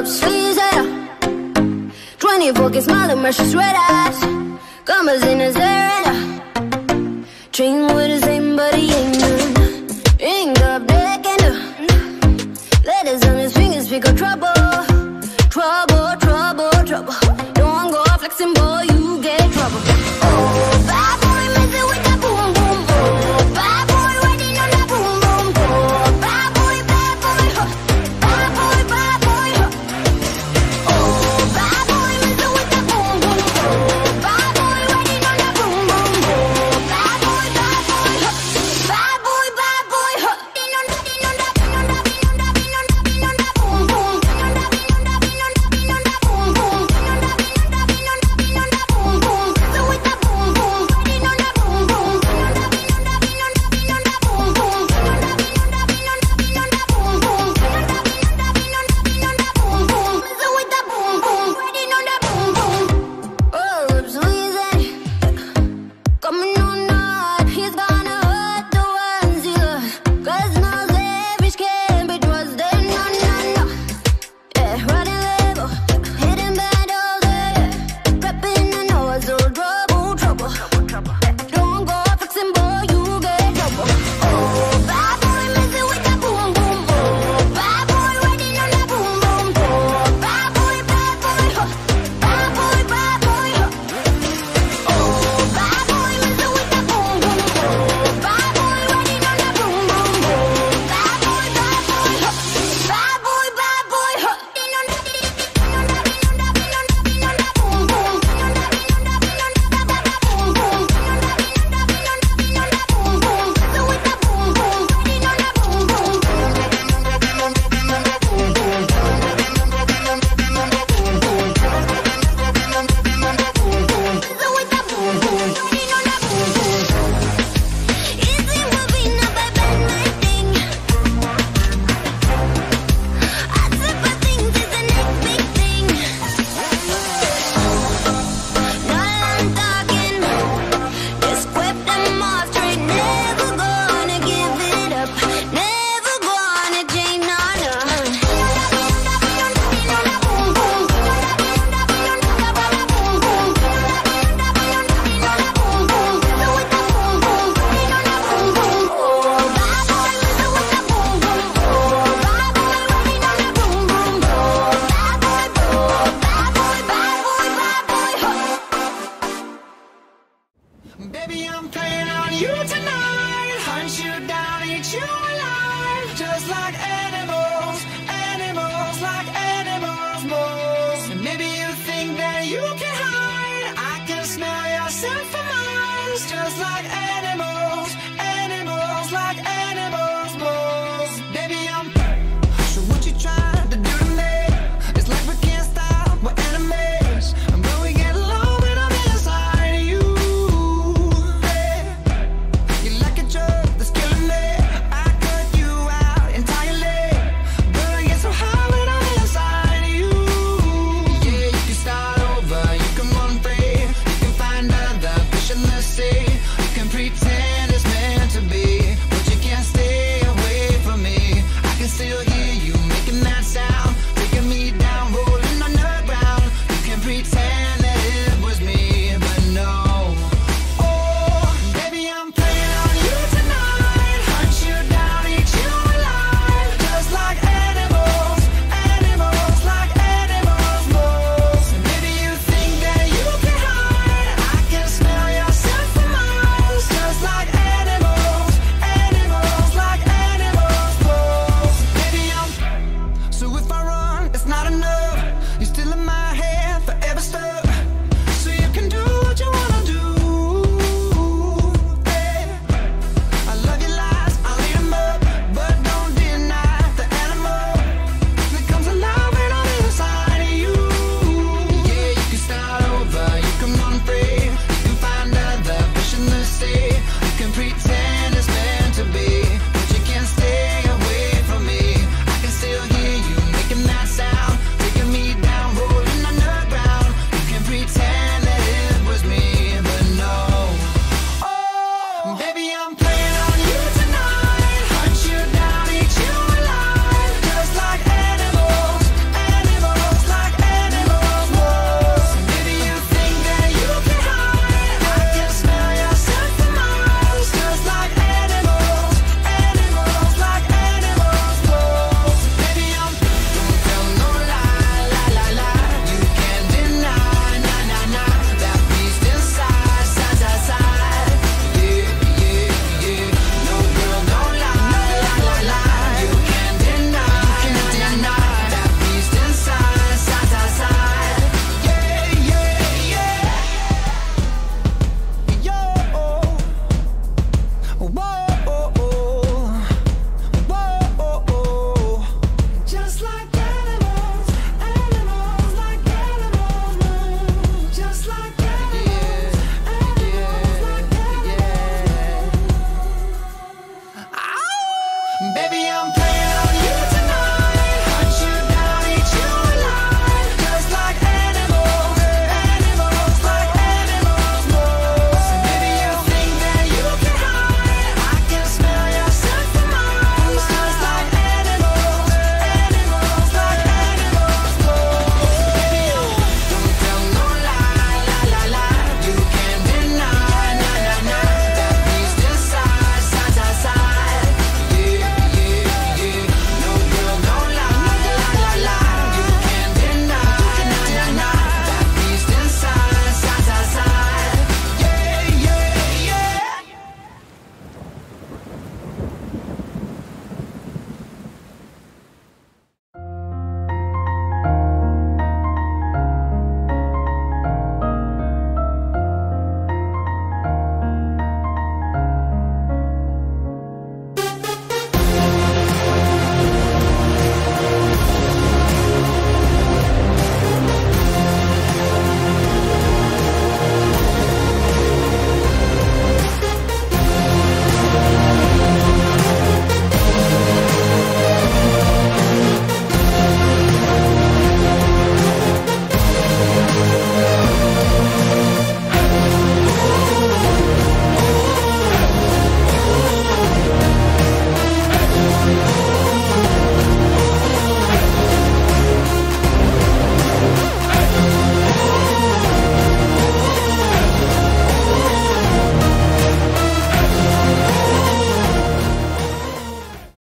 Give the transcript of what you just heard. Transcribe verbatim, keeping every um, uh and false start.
up sleeves and up. twenty-four K smile and mercy red eyes. Commas in his hair and up. Train with the same but he ain't none. Ring up deck and up. Letters on his fingers speak of trouble. Trouble, trouble, trouble. Don't go flexing, boy, you get trouble. Oh, bad boy messing with that boom, boom, boom. Bad boy riding on that boom, boom, boom. Bad boy, bad boy, huh. Bad boy, bad boy, huh. Oh, bad boy messing with that boom, boom, boom. Bad boy riding on that boom, boom, boom. Bad boy, bad boy, huh. Bad boy, bad boy, huh. Ding on that, ding on that, ding on that, ding on that, ding on that, ding on that boom, boom. Ding on that, ding on that, ding on that, ding on that boom, boom. Ding on that, ding on that, ding on that, ding on that boom, boom. Messing with that boom, boom. Riding on that boom, boom. Ding on that, ding on that, ding on that, ding on that boom, boom. Ding on that, ding on that, ding on that, ding on that boom, boom. Ding on that, ding on that, ding on that, ding on that boom, boom. Messing with that boom, boom. Riding on that boom, boom. Oh, lips squeezing, coming on night. He's gonna hurt the ones he loves. 'Cause no selfish can be trusted, no, no, no. Yeah, riding level, hitting bad all day. Prepping the nose, so trouble, trouble. Don't go fixing, boy, you get trouble. Oh, bad boy messing with that boom, boom, boom. Bad boy riding on that boom, boom, boom. Bad boy, bad boy, huh. Bad boy, bad boy, huh. Oh, bad boy messing with that boom, boom, boom. Bad boy riding on that boom, boom, boom. Bad boy, bad boy, huh. Bad boy, bad boy, huh. Ding on that, ding on that, ding on that, ding on that, ding on that boom, boom. Ding on that, ding on that, ding on that, that, that, that boom, boom. Ding on that, ding on that, ding on that, ding on that boom, boom. Messing with that boom, boom. Riding on that boom, boom. Ding on that, ding on that, ding on that, ding on that boom, boom. Ding on that, ding on that, ding on that, ding on that boom, boom. Ding on that, ding on that, ding on that, ding on that boom, boom. Messing with that boom, boom. Riding on that boom, boom. Easy moving up, I bend my thing. I slip my things is the next big thing. Not I'm talking, just whip them off straight. Never gonna give it up, never gonna change, no, no. Baby, I'm playing on you tonight. Hunt you down, eat you alive. Just like animals, animals, like animals, moles. And maybe you think that you can hide. I can smell yourself for miles. Just like animals.